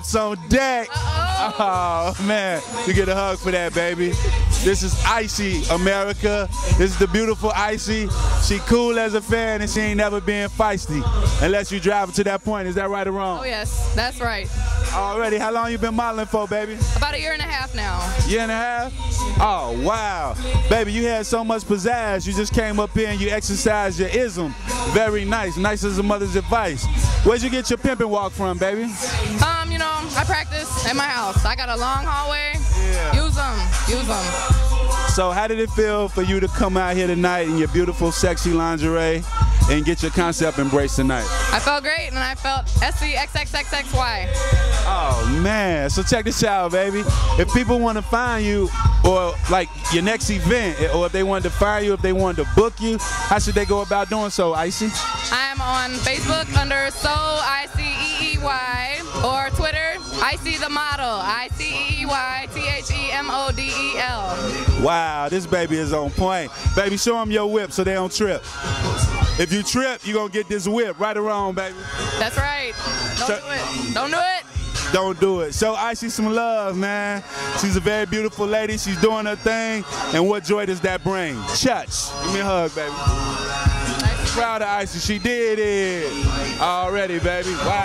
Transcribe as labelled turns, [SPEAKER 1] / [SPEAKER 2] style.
[SPEAKER 1] Chips on deck. Oh, man. You get a hug for that, baby. This is Icy, America. This is the beautiful Icy. She cool as a fan, and she ain't never been feisty. Unless you drive to that point. Is that right or wrong?
[SPEAKER 2] Oh, yes. That's right.
[SPEAKER 1] Already. How long you been modeling for, baby?
[SPEAKER 2] About a year and a half now.
[SPEAKER 1] Year and a half? Oh, wow. Baby, you had so much pizzazz. You just came up here and you exercised your ism. Very nice. Nice as a mother's advice. Where'd you get your pimping walk from, baby?
[SPEAKER 2] You know, I practice at my house. I got a long hallway.
[SPEAKER 1] Yeah.
[SPEAKER 2] Use them.
[SPEAKER 1] So how did it feel for you to come out here tonight in your beautiful, sexy lingerie and get your concept embraced tonight?
[SPEAKER 2] I felt great, and I felt SCXXXXY.
[SPEAKER 1] Oh, man. So check this out, baby. If people want to find you, or like your next event, or if they wanted to find you, if they wanted to book you, how should they go about doing so, Icy?
[SPEAKER 2] I'm on Facebook under So ICEEY, or Twitter, Icy the Model, ICEEYTHEMODEL.
[SPEAKER 1] Wow, this baby is on point. Baby, show them your whip so they don't trip. If you trip, you're going to get this whip. Right or wrong, baby?
[SPEAKER 2] That's right. Don't do it. Don't do it.
[SPEAKER 1] Don't do it. Show Icy some love, man. She's a very beautiful lady. She's doing her thing. And what joy does that bring? Church. Give me a hug, baby. Proud of Icy. She did it already, baby. Wow.